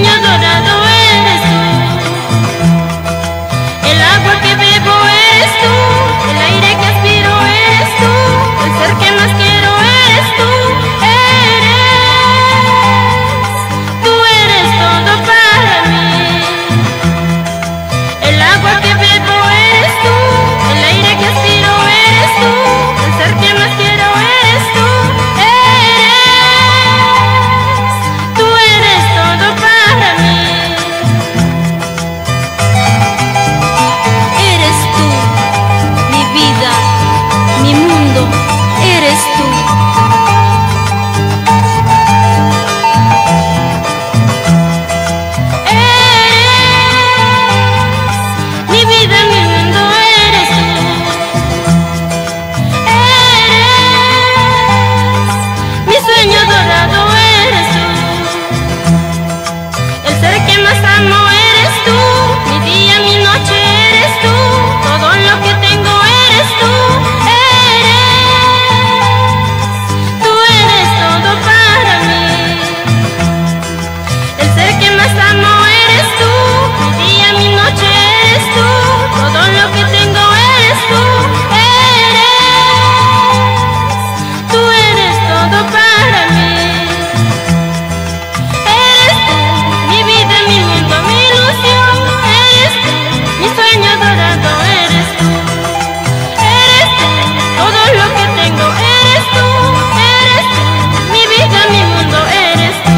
sueño dorado eres tú. El agua que bebo eres tú, el aire que aspiro eres tú, el ser que más quiero eres tú. Tú eres todo para mí. El agua que bebo eres tú, el aire que aspiro eres tú, el ser que más quiero eres tú. Tú eres todo para mí. Eres tú, mi vida, mi mundo, eres tú. Mi vida, mi mundo, eres tú. Mi sueño dorado eres tú. El ser que más amo eres tú. Mi día, mi noche eres tú. Todo lo que tengo eres tú. Tú eres todo para mí. El ser que más amo eres tú. Mi día, mi noche eres tú. Todo lo que tengo eres tú. Tú eres todo para mí. Eres tú, mi vida, mi mundo, mi ilusión. Eres tú, mi sueño dorado. Eres tú, todo lo que tengo. Eres tú, mi vida, mi mundo. Eres tú.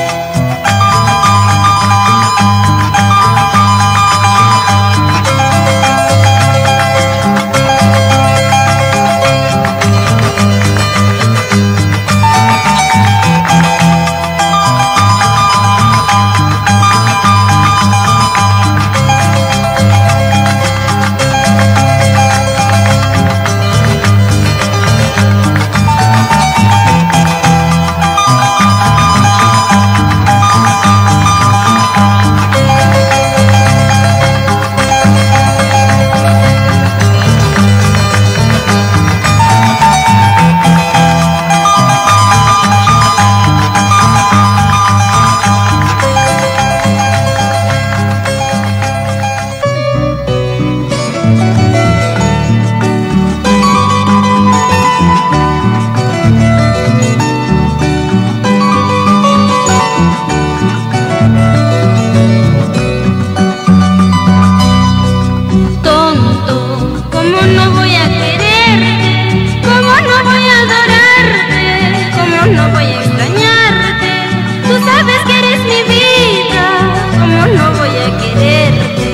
Tonto, ¿cómo no voy a quererte? ¿Cómo no voy a adorarte? ¿Cómo no voy a extrañarte? Tú sabes que eres mi vida. ¿Cómo no voy a quererte?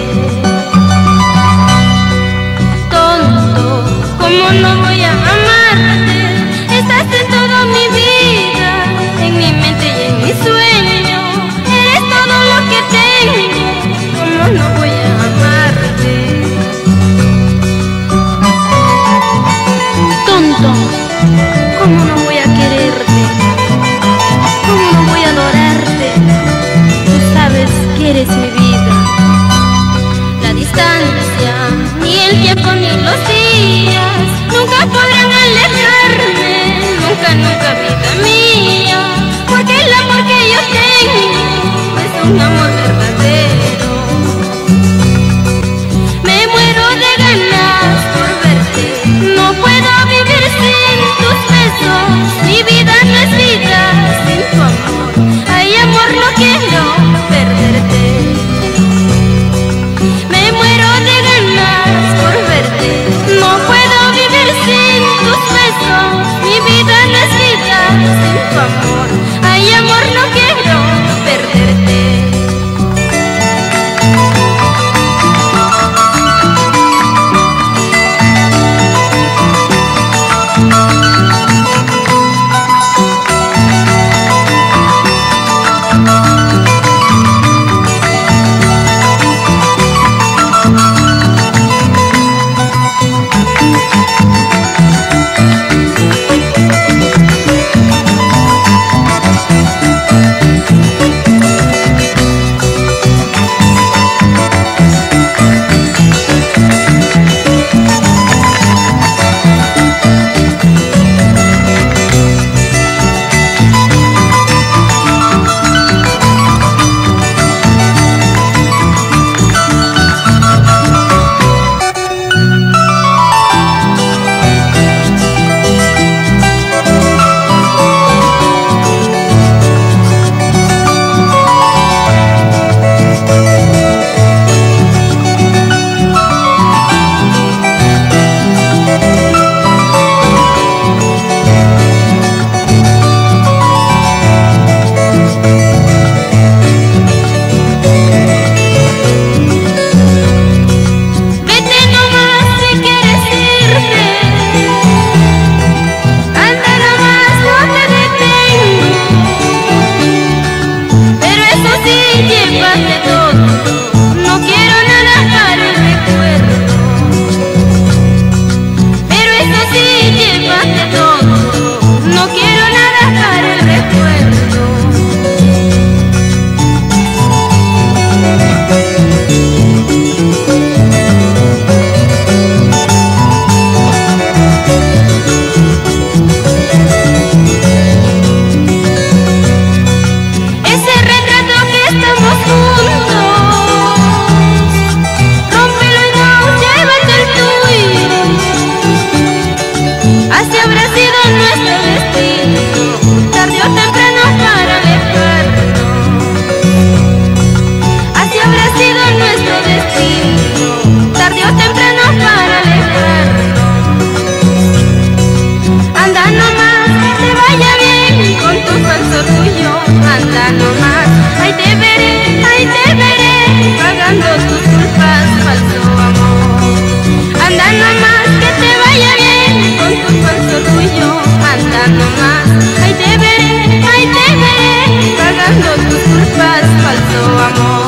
Tonto, ¿cómo no voy a amarte? Estás en toda mi vida, en mi mente y en mi sueño. Eres todo lo que tengo. ¿Cómo no voy a amarte? Tonto, ¿cómo no voy a quererte? ¿Cómo no voy a adorarte? Tú sabes que eres mi vida. La distancia, ni el tiempo ni los días nunca podrán alejarme. Nunca, nunca, vida mía. Porque el amor que yo tengo es un amor verdadero. Me muero de ganas por verte. No puedo vivir sin tus besos. Mi vida no es vida sin tu amor. Ay, amor, no quiero perderte. Me muero de ganas por verte. No puedo vivir sin tus besos. Mi vida no es vida sin tu amor. Ay, amor, no quiero perderte. llevaste todo, no quiero nada para el recuerdo. Pero eso sí, llevaste todo, no quiero nada para el recuerdo. Ese retrato que estamos juntos, rómpelo y no, llévate el tuyo. Así habrá sido nuestro destino, tarde o temprano para alejarnos. Así habrá sido nuestro destino, tarde o temprano para alejarnos. Anda nomás, te vaya bien con tu falso orgullo. Anda nomás, ahí te veré, pagando tus culpas, falso amor. Anda nomás, que te vaya bien con tu falso orgullo. Anda nomás, ahí te veré, pagando tus culpas, falso amor.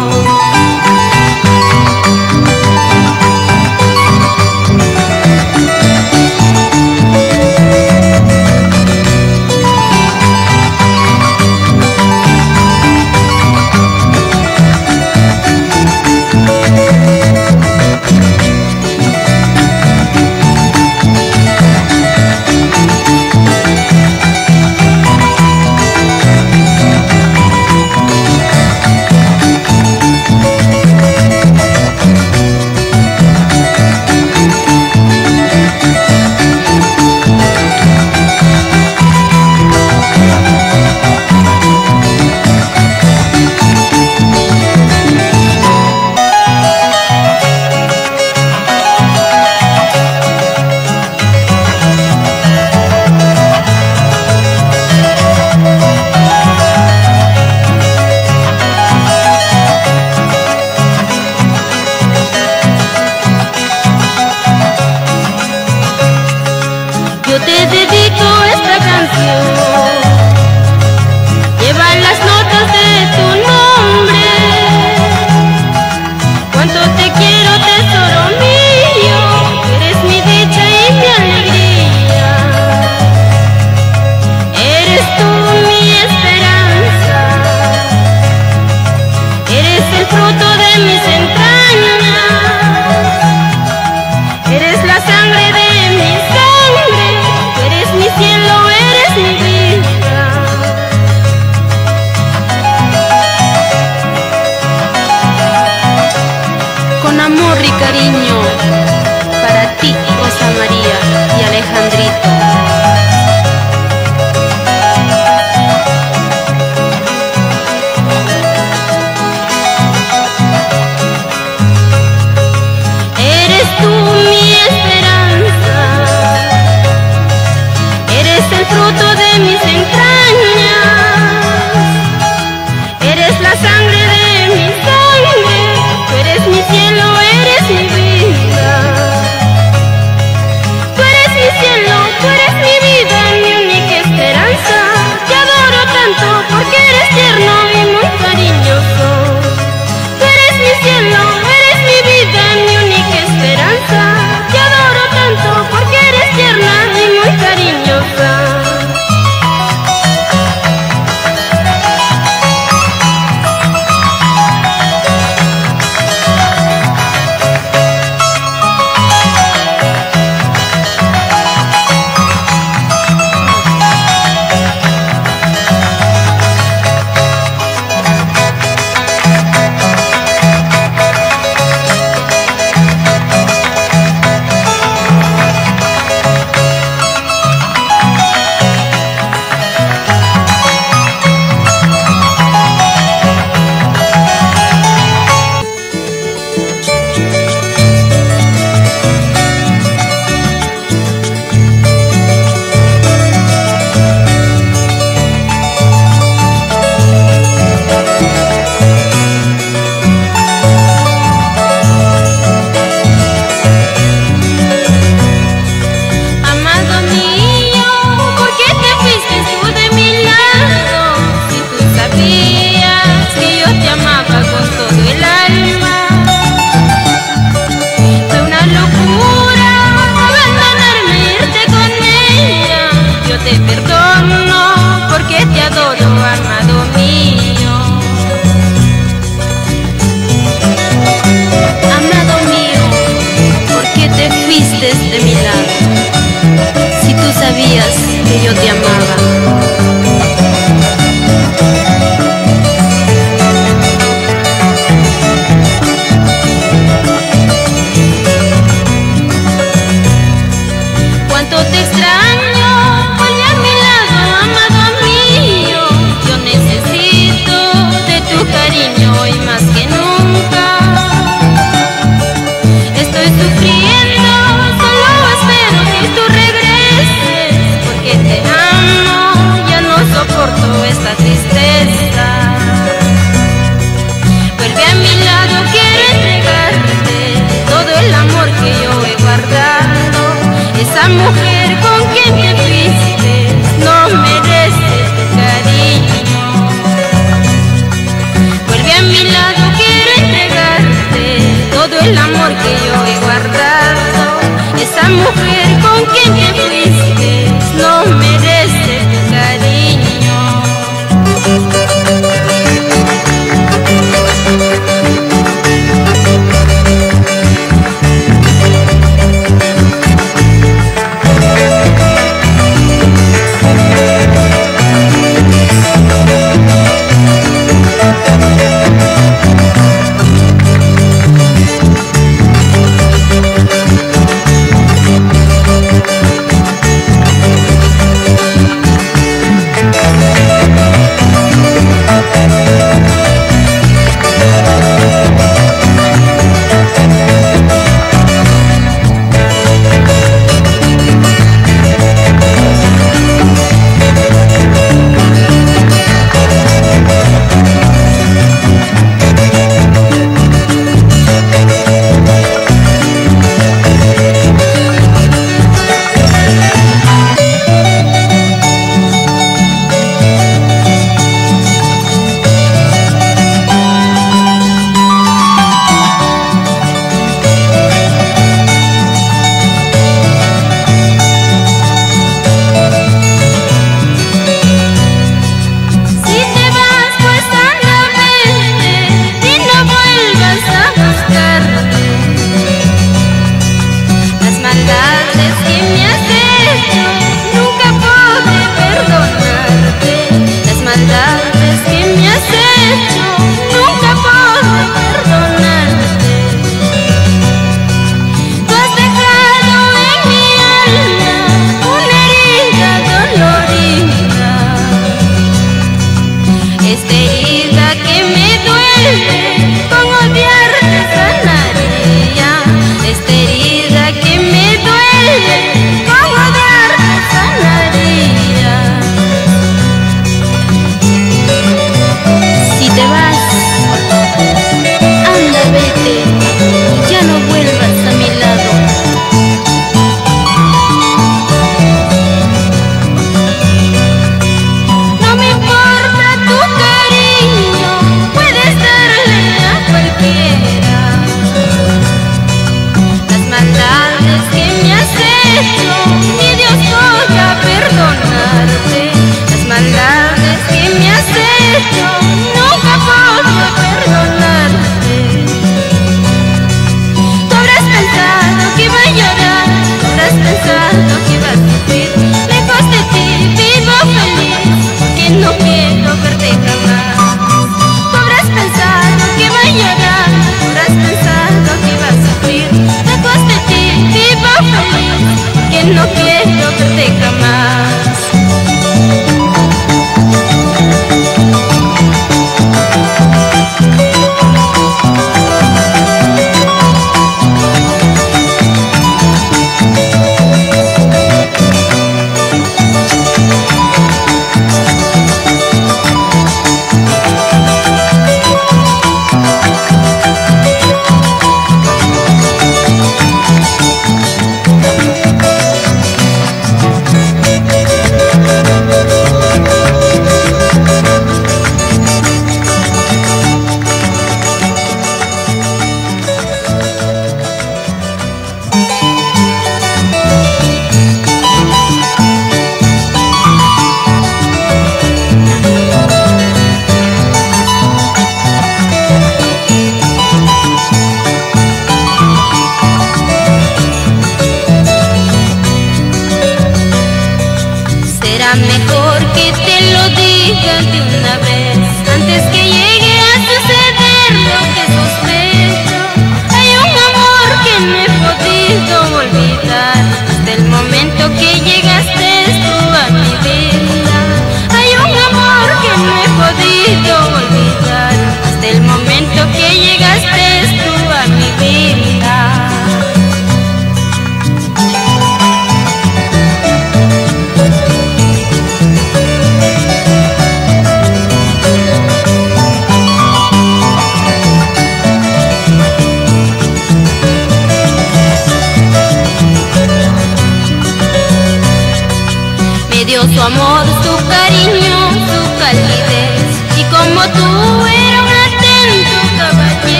Yo te dedico esta canción, lleva las notas de tu nombre. Cuánto te quiero, tesoro mío, eres mi dicha y mi alegría. Eres tú mi esperanza, eres el fruto de mis entrañas, eres la sangre de mi sangre. Eres mi cielo, eres mi vida. Con amor y cariño, para ti, Rosa María y Alejandrito. esa mujer con quien te fuiste no merece tu cariño. Vuelve a mi lado, quiero entregarte todo el amor que yo he guardado. Esa mujer con quien te fuiste no merece tu cariño.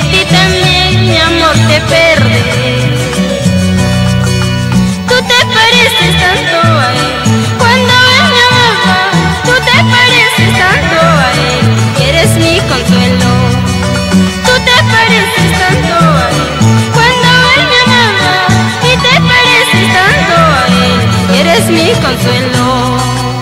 ti también, mi amor, te perderé. Tú te pareces tanto a él, cuando él me amaba. Tú te pareces tanto a él, y eres mi consuelo. Tú te pareces tanto a él, cuando él me amaba. Y te pareces tanto a él, y eres mi consuelo.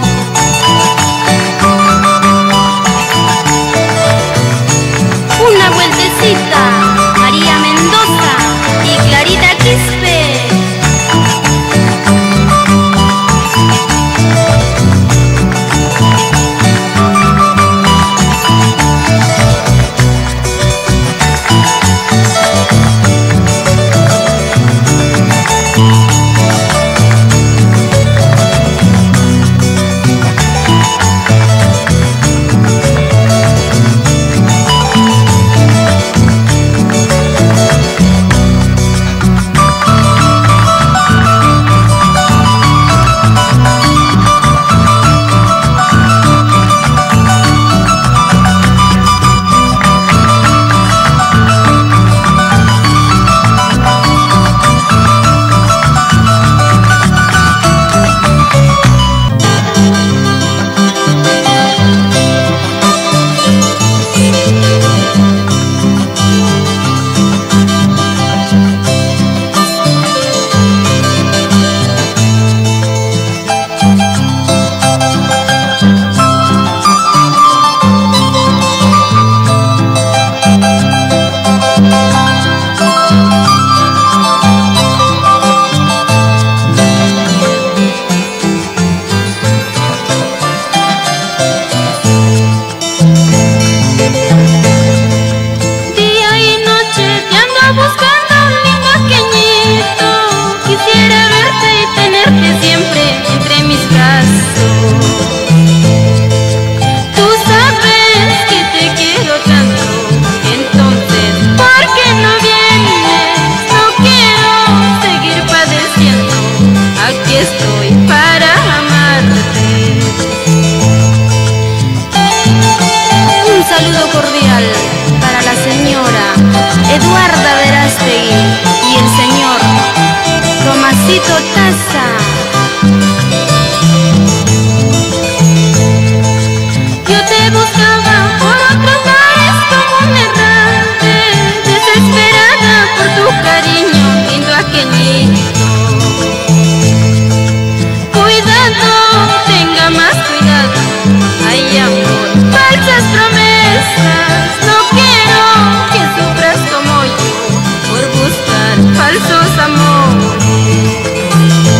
Una vueltecita, María Mendoza y Clarita Quispe. Para la señora Eduarda Verástegui y el señor Tomasito Taza. Yo te buscaba por otros mares como un errante, desesperada por tu cariño, lindo aquelito. Cuidado, tenga más cuidado, ay amor, falsas promesas. No quiero que sufras como yo por buscar falsos amores.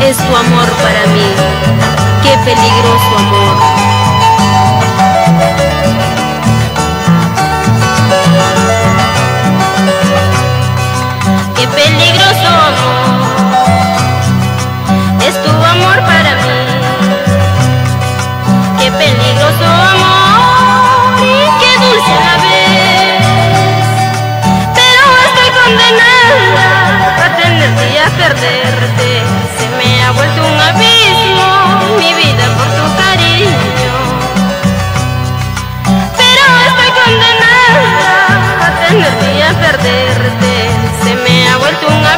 es tu amor para mí. Qué peligroso amor. Qué peligroso amor es tu amor para mí. Qué peligroso amor y qué dulce a la vez. Pero estoy condenada a tenerte y a perderte. Se me ha vuelto un abismo mi vida por tu cariño. Pero estoy condenada a tenerte y a perderte. Se me ha vuelto un abismo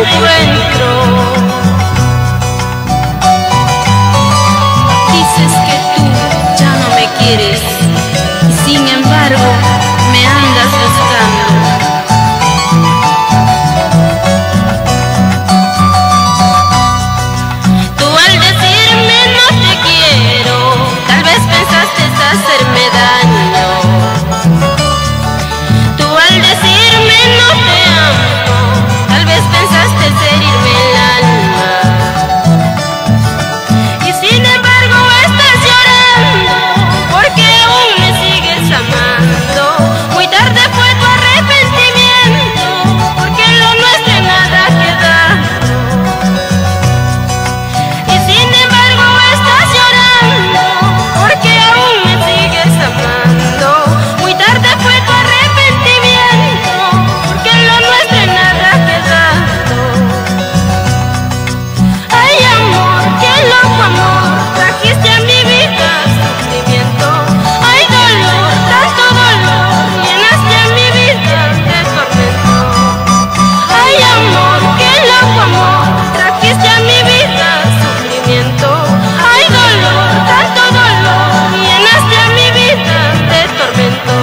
encuentro. Dices que tú ya no me quieres y sin embargo me andas buscando. Tú al decirme no te quiero, tal vez pensaste hacerme daño. Tú al decirme no te amo, tal vez pensaste herirme el alma. Y sin embargo estás llorando, porque aún me sigues amando. Muy tarde fue tu arrepentimiento, porque en lo nuestro nada ha quedado. Y sin embargo estás llorando, porque aún me sigues amando. Muy tarde fue tu arrepentimiento, porque en lo nuestro nada ha quedado. Ay amor, qué loco amor, trajiste a mi vida sufrimiento. Ay dolor, tanto dolor, llenaste a mi vida de tormento. Ay amor, qué loco amor, trajiste a mi vida sufrimiento. Ay dolor, tanto dolor, llenaste a mi vida de tormento.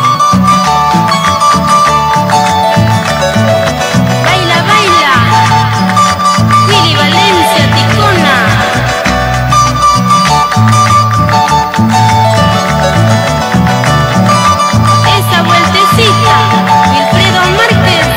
Baila, baila, Willy Valencia, Ticona. Esa vueltecita, Wilfredo Márquez.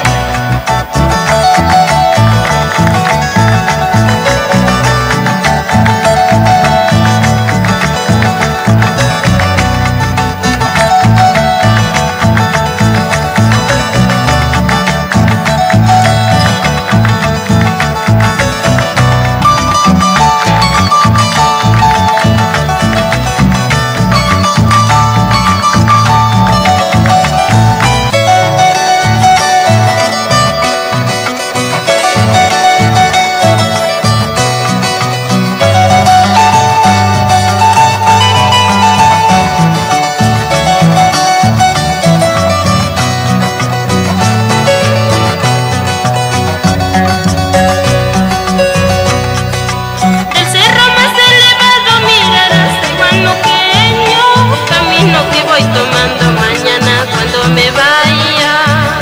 Del cerro más elevado mirarás el guanuqueño, camino que voy tomando mañana cuando me vaya.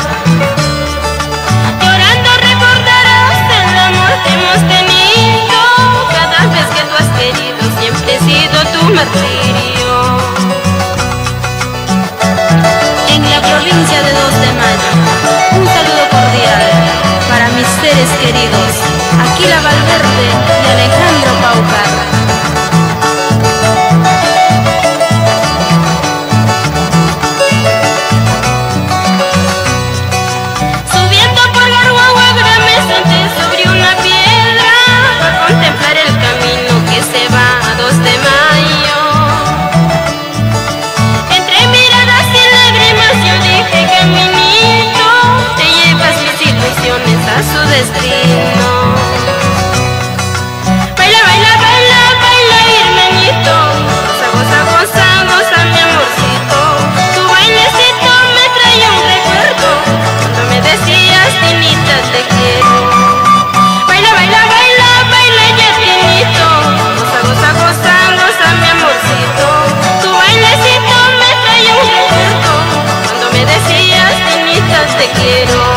Llorando recordarás el amor que hemos tenido, cada vez que tú has querido siempre he sido tu martirio. En la provincia de 2 de Mayo, un saludo cordial para mis seres queridos, Aquila Valverde y Alejandro Paucar. Subiendo por la Guaguagra me senté sobre una piedra para contemplar el camino que se va a 2 de Mayo. Entre miradas y lágrimas yo dije, caminito, te llevas mis ilusiones a su destino. Baila, baila, baila, baila, hermanito, goza, goza, goza, goza, mi amorcito. Tu bailecito me trae un recuerdo, cuando me decías, Tinita, te quiero. Baila, baila, baila, baila, ya, Tinito, goza, goza, goza, goza, mi amorcito. Tu bailecito me trae un recuerdo, cuando me decías, Tinita, te quiero.